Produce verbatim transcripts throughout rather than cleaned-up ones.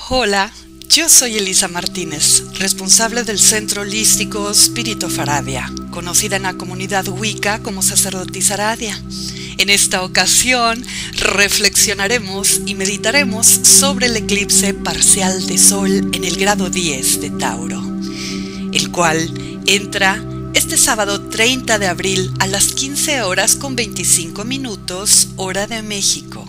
Hola, yo soy Elisa Martínez, responsable del Centro Holístico Spirito Aradia, conocida en la comunidad Wicca como sacerdotisa Aradia. En esta ocasión reflexionaremos y meditaremos sobre el eclipse parcial de Sol en el grado diez de Tauro, el cual entra este sábado treinta de abril a las quince horas con veinticinco minutos, hora de México.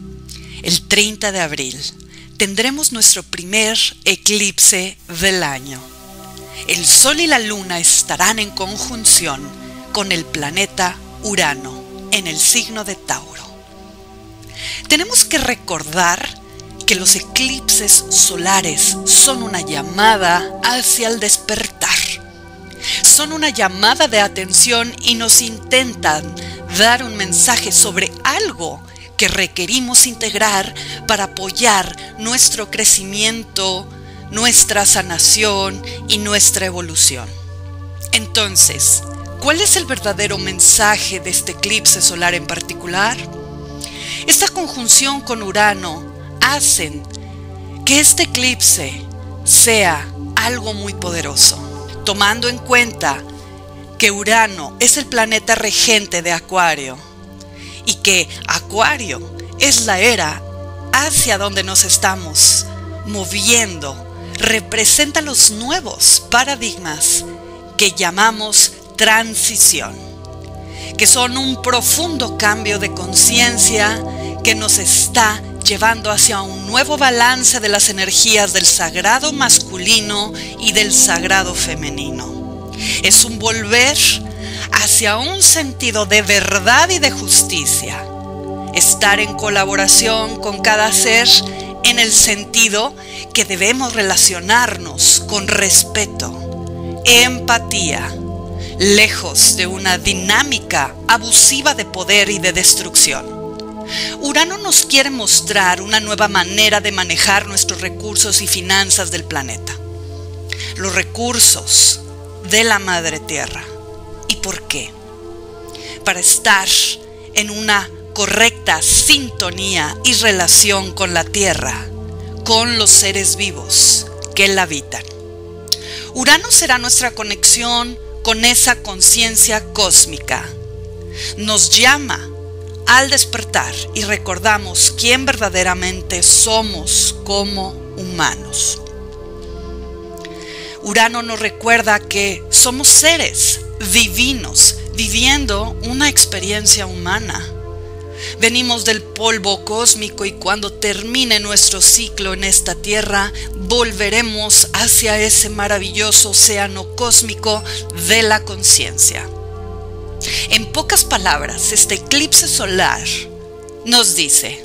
El treinta de abril tendremos nuestro primer eclipse del año. El Sol y la Luna estarán en conjunción con el planeta Urano en el signo de Tauro. Tenemos que recordar que los eclipses solares son una llamada hacia el despertar. Son una llamada de atención y nos intentan dar un mensaje sobre algo que requerimos integrar para apoyar nuestro crecimiento, nuestra sanación y nuestra evolución. Entonces, ¿cuál es el verdadero mensaje de este eclipse solar en particular? Esta conjunción con Urano hacen que este eclipse sea algo muy poderoso, tomando en cuenta que Urano es el planeta regente de Acuario y que Acuario es la era hacia donde nos estamos moviendo, representa los nuevos paradigmas que llamamos transición, que son un profundo cambio de conciencia que nos está llevando hacia un nuevo balance de las energías del sagrado masculino y del sagrado femenino. Es un volver hacia un sentido de verdad y de justicia. Estar en colaboración con cada ser en el sentido que debemos relacionarnos con respeto, empatía, lejos de una dinámica abusiva de poder y de destrucción. Urano nos quiere mostrar una nueva manera de manejar nuestros recursos y finanzas del planeta. Los recursos de la Madre Tierra. ¿Y por qué? Para estar en una correcta sintonía y relación con la Tierra, con los seres vivos que la habitan. Urano será nuestra conexión con esa conciencia cósmica. Nos llama al despertar y recordamos quién verdaderamente somos como humanos. Urano nos recuerda que somos seres divinos viviendo una experiencia humana. Venimos del polvo cósmico y cuando termine nuestro ciclo en esta tierra, volveremos hacia ese maravilloso océano cósmico de la conciencia. En pocas palabras, este eclipse solar nos dice: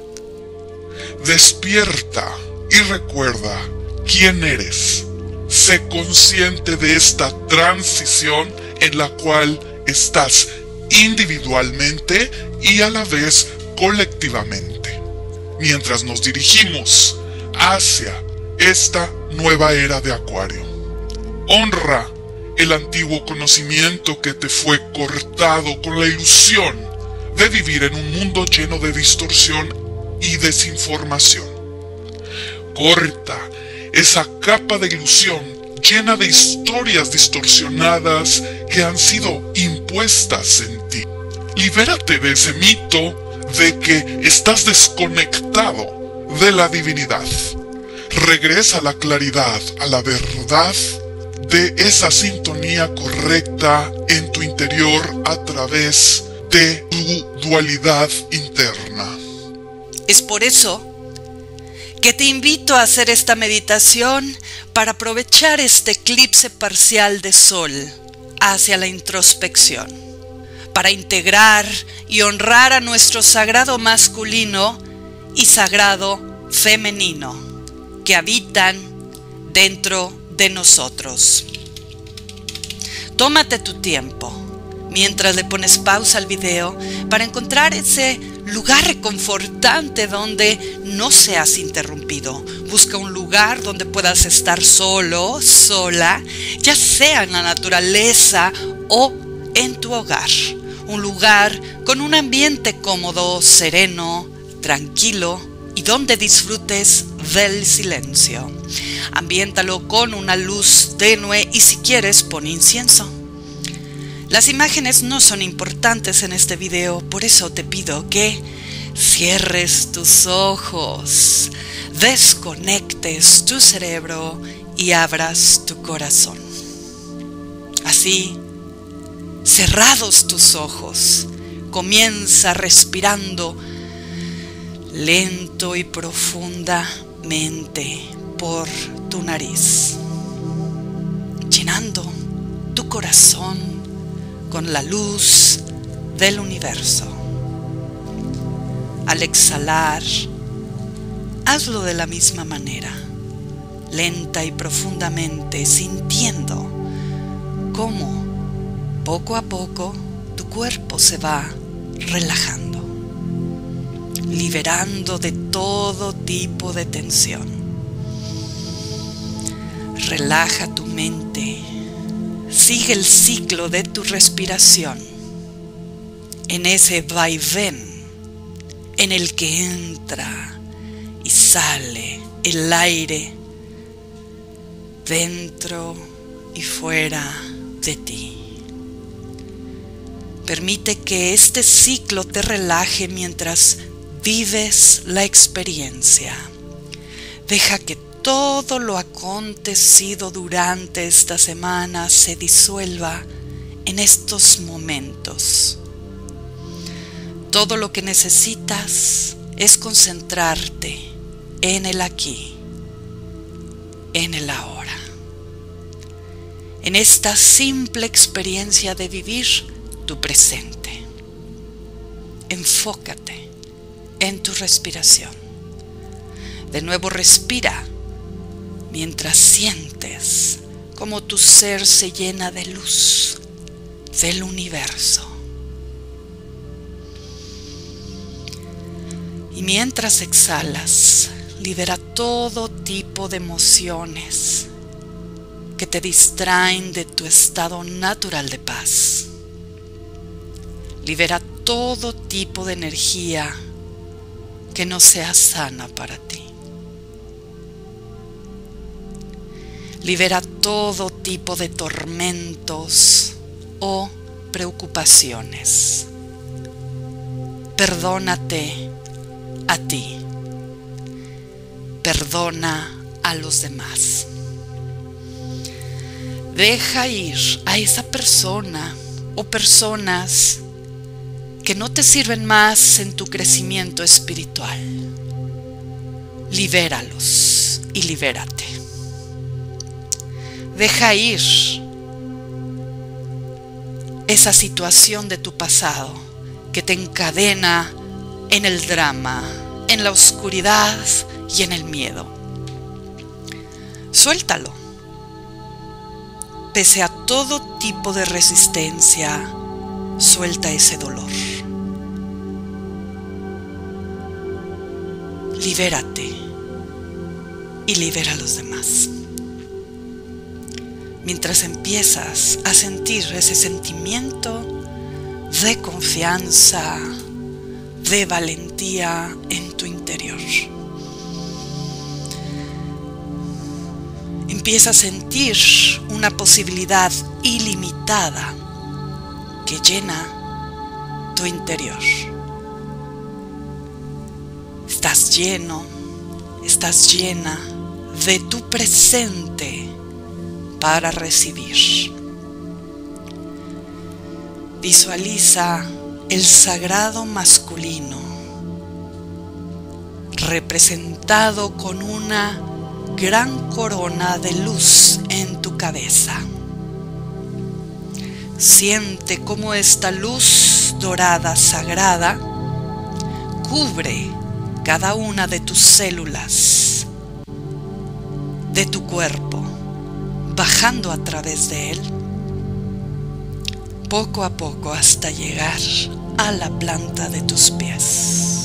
despierta y recuerda quién eres. Sé consciente de esta transición en la cual estás individualmente y a la vez colectivamente, mientras nos dirigimos hacia esta nueva era de Acuario. Honra el antiguo conocimiento que te fue cortado con la ilusión de vivir en un mundo lleno de distorsión y desinformación. Corta esa capa de ilusión llena de historias distorsionadas que han sido impuestas en ti. Libérate de ese mito de que estás desconectado de la divinidad. Regresa a la claridad, a la verdad de esa sintonía correcta en tu interior a través de tu dualidad interna. Es por eso que te invito a hacer esta meditación para aprovechar este eclipse parcial de Sol hacia la introspección, para integrar y honrar a nuestro sagrado masculino y sagrado femenino que habitan dentro de nosotros. Tómate tu tiempo mientras le pones pausa al video para encontrar ese lugar reconfortante donde no seas interrumpido. Busca un lugar donde puedas estar solo, sola, ya sea en la naturaleza o en tu hogar. Un lugar con un ambiente cómodo, sereno, tranquilo, y donde disfrutes del silencio. Ambiéntalo con una luz tenue y si quieres pon incienso. Las imágenes no son importantes en este video, por eso te pido que cierres tus ojos, desconectes tu cerebro y abras tu corazón. Así, cerrados tus ojos, comienza respirando lento y profundamente por tu nariz, llenando tu corazón con la luz del universo. Al exhalar, hazlo de la misma manera, lenta y profundamente, sintiendo cómo poco a poco tu cuerpo se va relajando, liberando de todo tipo de tensión. Relaja tu mente, sigue el ciclo de tu respiración, en ese vaivén en el que entra y sale el aire dentro y fuera de ti. Permite que este ciclo te relaje mientras vives la experiencia. Deja que todo lo acontecido durante esta semana se disuelva en estos momentos. Todo lo que necesitas es concentrarte en el aquí, en el ahora. En esta simple experiencia de vivir tu presente. Enfócate en tu respiración. De nuevo respira mientras sientes cómo tu ser se llena de luz del universo. Y mientras exhalas, libera todo tipo de emociones que te distraen de tu estado natural de paz. Libera todo tipo de energía que no sea sana para ti. Libera todo tipo de tormentos o preocupaciones. Perdónate a ti. Perdona a los demás. Deja ir a esa persona o personas que no te sirven más en tu crecimiento espiritual. Libéralos y libérate. Deja ir esa situación de tu pasado que te encadena en el drama, en la oscuridad y en el miedo. Suéltalo. Pese a todo tipo de resistencia, suelta ese dolor. Libérate y libera a los demás. Mientras empiezas a sentir ese sentimiento de confianza, de valentía en tu interior. Empieza a sentir una posibilidad ilimitada que llena tu interior. Estás lleno, estás llena de tu presente para recibir. Visualiza el sagrado masculino representado con una gran corona de luz en tu cabeza. Siente cómo esta luz dorada sagrada cubre cada una de tus células, de tu cuerpo, bajando a través de él, poco a poco hasta llegar a la planta de tus pies.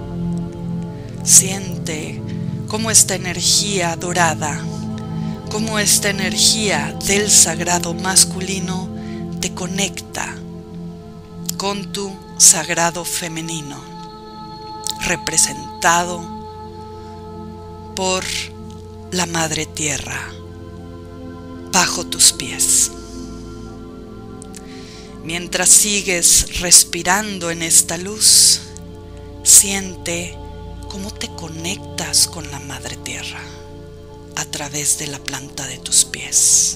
Siente cómo esta energía dorada, cómo esta energía del sagrado masculino te conecta con tu sagrado femenino, representado por la Madre Tierra bajo tus pies. Mientras sigues respirando en esta luz, siente cómo te conectas con la Madre Tierra a través de la planta de tus pies.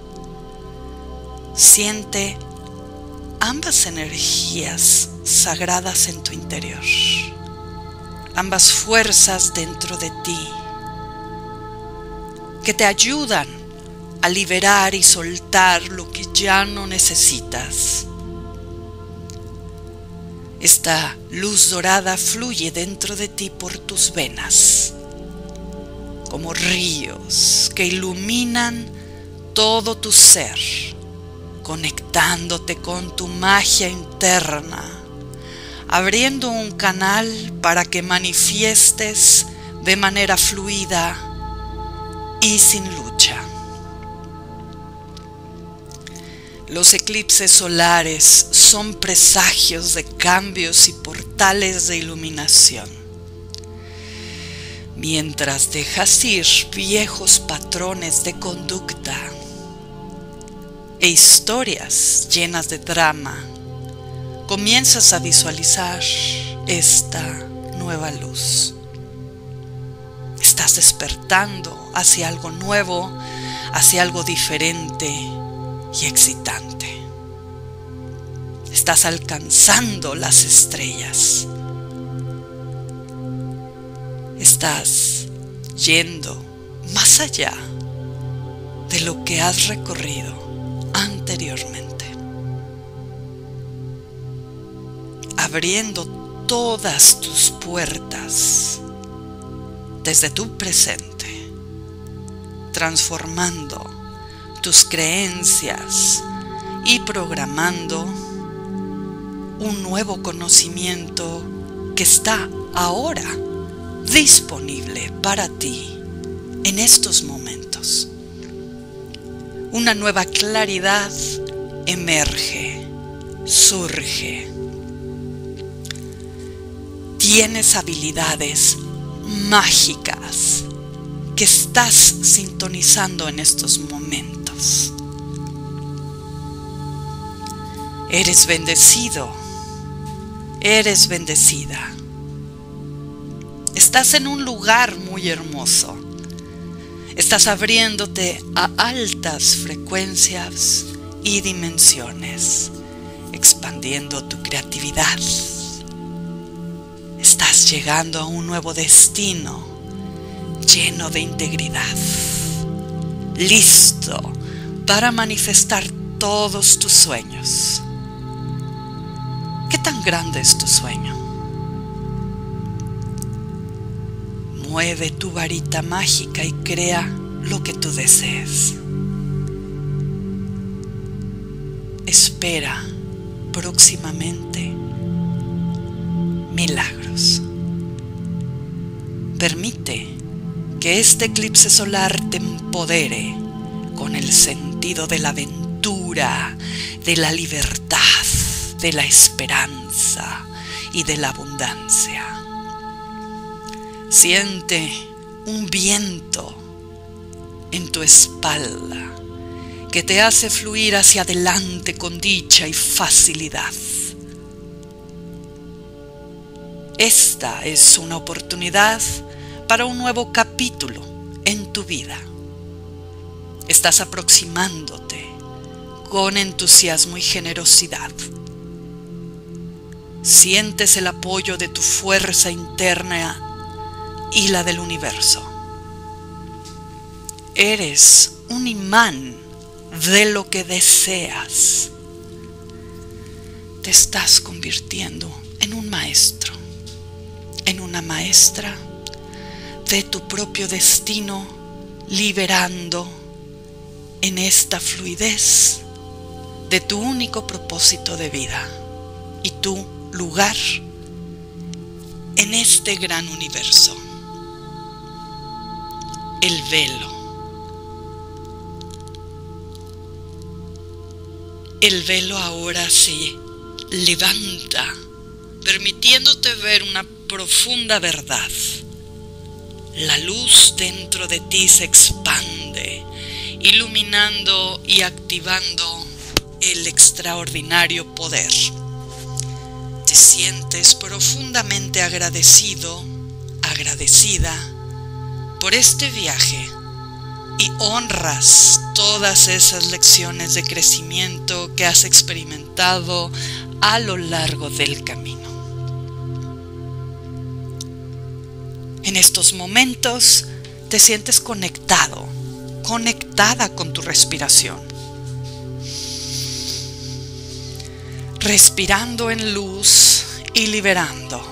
Siente ambas energías sagradas en tu interior, ambas fuerzas dentro de ti que te ayudan a liberar y soltar lo que ya no necesitas. Esta luz dorada fluye dentro de ti por tus venas, como ríos que iluminan todo tu ser, conectándote con tu magia interna, abriendo un canal para que manifiestes de manera fluida y sin lucha. Los eclipses solares son presagios de cambios y portales de iluminación. Mientras dejas ir viejos patrones de conducta e historias llenas de drama, comienzas a visualizar esta nueva luz. Estás despertando hacia algo nuevo, hacia algo diferente y excitante. Estás alcanzando las estrellas. Estás yendo más allá de lo que has recorrido anteriormente, abriendo todas tus puertas desde tu presente, transformando tus creencias y programando un nuevo conocimiento que está ahora disponible para ti en estos momentos. Una nueva claridad emerge, surge. Tienes habilidades mágicas que estás sintonizando en estos momentos. Eres bendecido, eres bendecida. Estás en un lugar muy hermoso. Estás abriéndote a altas frecuencias y dimensiones, expandiendo tu creatividad. Estás llegando a un nuevo destino lleno de integridad, listo para manifestar todos tus sueños. ¿Qué tan grande es tu sueño? Mueve tu varita mágica y crea lo que tú desees. Espera próximamente milagros. Permite que este eclipse solar te empodere con el sentido de la aventura, de la libertad, de la esperanza y de la abundancia. Siente un viento en tu espalda que te hace fluir hacia adelante con dicha y facilidad. Esta es una oportunidad para un nuevo capítulo en tu vida. Estás aproximándote con entusiasmo y generosidad. Sientes el apoyo de tu fuerza interna y la del universo. Eres un imán de lo que deseas. Te estás convirtiendo en un maestro, en una maestra de tu propio destino, liberando en esta fluidez de tu único propósito de vida y tu lugar en este gran universo. El velo. El velo ahora se levanta, permitiéndote ver una profunda verdad. La luz dentro de ti se expande, iluminando y activando el extraordinario poder. Te sientes profundamente agradecido, agradecida por este viaje y honras todas esas lecciones de crecimiento que has experimentado a lo largo del camino. En estos momentos te sientes conectado, conectada con tu respiración. Respirando en luz y liberando.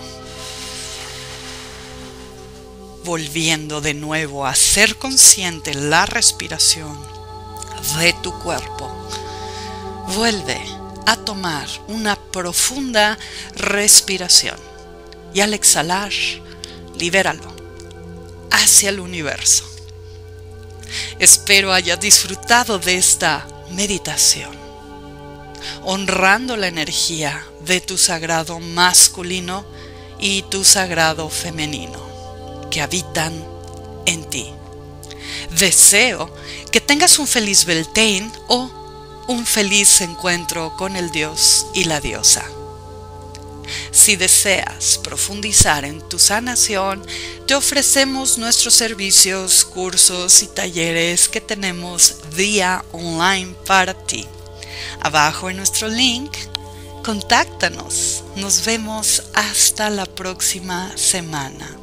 Volviendo de nuevo a ser consciente la respiración de tu cuerpo. Vuelve a tomar una profunda respiración y al exhalar, libéralo hacia el universo. Espero hayas disfrutado de esta meditación, honrando la energía de tu sagrado masculino y tu sagrado femenino que habitan en ti. Deseo que tengas un feliz Beltane o un feliz encuentro con el dios y la diosa. Si deseas profundizar en tu sanación, te ofrecemos nuestros servicios, cursos y talleres que tenemos vía online para ti. Abajo en nuestro link, contáctanos. Nos vemos hasta la próxima semana.